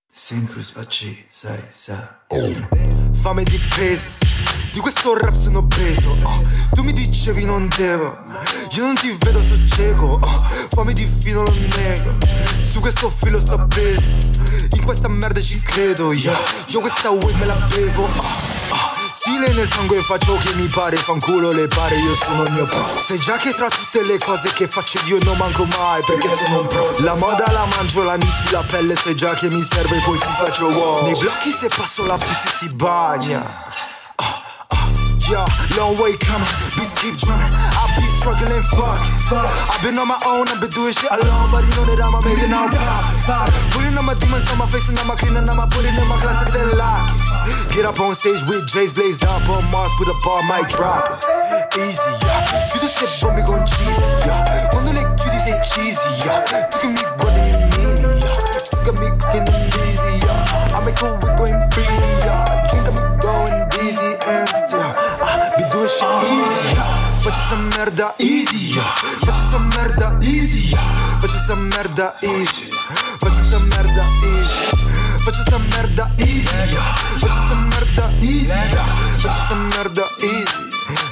Synchros facci, 6, 7 Fame di pesi, di questo rap sono preso. Tu mi dicevi non devo, io non ti vedo, so cieco. Fame di fino lo nego, su questo filo sto appeso. In questa merda ci credo, yeah. Io questa wave me la bevo. Stile nel sangue, faccio che mi pare, fanculo le pare, io sono il mio pro. Sai già che tra tutte le cose che faccio io non manco mai, perché sono un pro. La moda la mangio, la inizi la pelle, sai già che mi serve, poi ti faccio wow. Nei blocchi se passo la pussy si bagna. Yeah, long way coming, beats keep drumming. I be struggling, fuck. I've been on my own, I've been doing shit alone, but you know that I'm a million now pop. Putting on my demons on my face and on my clean and I'm putting in my classic then lock it. Get up on stage with J's blazed up on Mars, put a bar, mic drop it. Easy, yeah. Chiudi se bombi con cheesy, yeah. Quando le chiudi sei cheesy, yeah. Tu che mi guardi mi mini, yeah. Tu che mi cooking the easy, yeah. I make a week going free, yeah. Drink me going dizzy and still be doing shit easy, yeah. Faccio sta merda easy, yeah. Faccio sta merda easy, yeah. Faccio sta merda easy. Faccio sta merda easy. Faccio sta merda easy, yeah. Faccio sta merda easy, yeah. Faccio sta merda easy.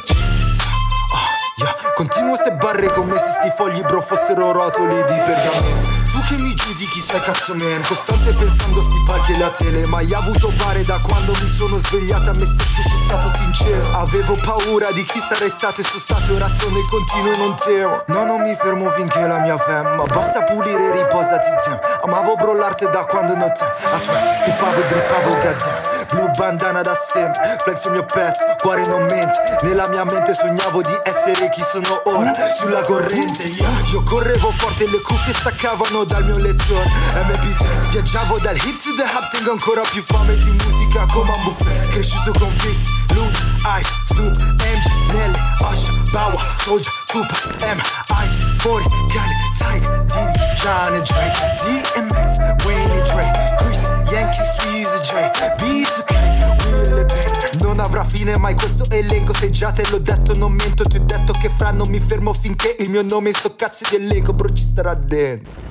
Yeah. Continuo ste barre come se sti fogli bro fossero rotoli di pergameno. Tu che mi giudichi sai cazzo man, costante pensando sti palchi e la tele. Mai avuto pare da quando mi sono svegliata a me stesso, sono stato sincero. Avevo paura di chi sarei stato e sono stato, ora sono e continuo e non temo. No, non mi fermo finché la mia fem, ma basta pulire e riposati zem. Amavo bro l'arte da quando non te. A te, hippavo e drippavo goddamn. Blu bandana da sempre, flex sul mio petto, cuore non mente. Nella mia mente sognavo di essere chi sono ora, sulla corrente, yeah. Io correvo forte, le cuffie staccavano dal mio lettore MP3, viaggiavo dal hip to the hop, tengo ancora più fame di musica come un buffet. Cresciuto con 50, Luda, Ice, Snoop, MJ, Nelly, Usher, Bow, Soulja, Tupac, M, Ice, 40, Cali, Tiger, Diddy, John and Drake, DMX, Wayne e Dre, Chris, Yankee, Sweezy J, B2K, Will e Payne. Non avrà fine mai questo elenco, se già te l'ho detto non mento. Ti ho detto che fra non mi fermo finché il mio nome in sto cazzo di elenco, bro, ci starà dentro.